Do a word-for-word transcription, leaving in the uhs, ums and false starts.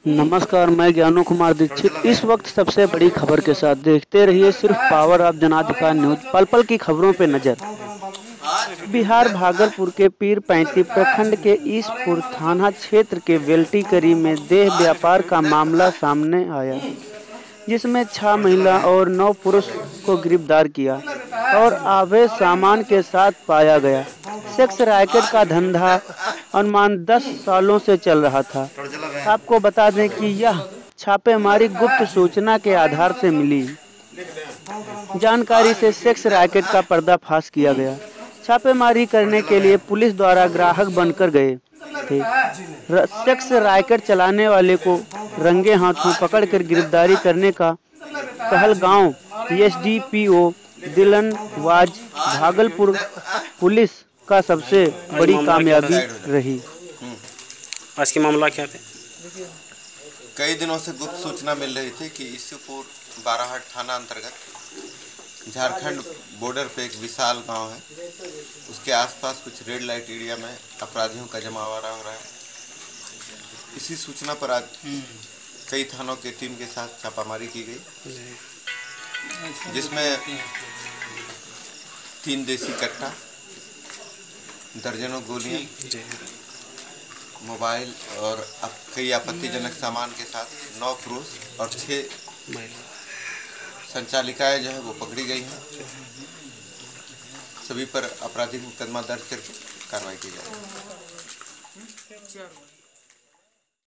नमस्कार, मैं ज्ञानू कुमार दीक्षित इस वक्त सबसे बड़ी खबर के साथ देखते रहिए सिर्फ पावर ऑफ जनाधिकार न्यूज। पल पल की खबरों पे नजर। बिहार भागलपुर के पीर पैंती प्रखंड के ईसपुर थाना क्षेत्र के वेल्टी करी में देह व्यापार का मामला सामने आया, जिसमें छह महिला और नौ पुरुष को गिरफ्तार किया और अवैध सामान के साथ पाया गया। सेक्स रैकेट का धंधा अनुमान दस सालों से चल रहा था। आपको बता दें कि यह छापेमारी गुप्त सूचना के आधार से मिली जानकारी से सेक्स रैकेट का पर्दाफाश किया गया। छापेमारी करने के लिए पुलिस द्वारा ग्राहक बनकर गए थे। सेक्स रैकेट चलाने वाले को रंगे हाथों पकड़कर गिरफ्तारी करने का कहलगांव एसडीपीओ दिलनवाज भागलपुर पुलिस का सबसे बड़ी कामयाबी रही। आज की मामला क्या थे? कई दिनों से गुप्त सूचना मिल रही थी कि ईसपुर बाराहाट थाना अंतर्गत झारखंड बॉर्डर पे एक विशाल गांव है, उसके आसपास कुछ रेड लाइट एरिया में अपराधियों का जमावड़ा हो रहा है। इसी सूचना पर आज कई थानों के टीम के साथ छापामारी की गई, जिसमें तीन देसी कट्टा, दर्जनों गोलियां, मोबाइल और कई आपत्तिजनक सामान के साथ नौ पुरुष और छह संचालिकाएं जो है वो पकड़ी गई हैं। सभी पर आपराधिक मुकदमा दर्ज करके कार्रवाई की जाएगी।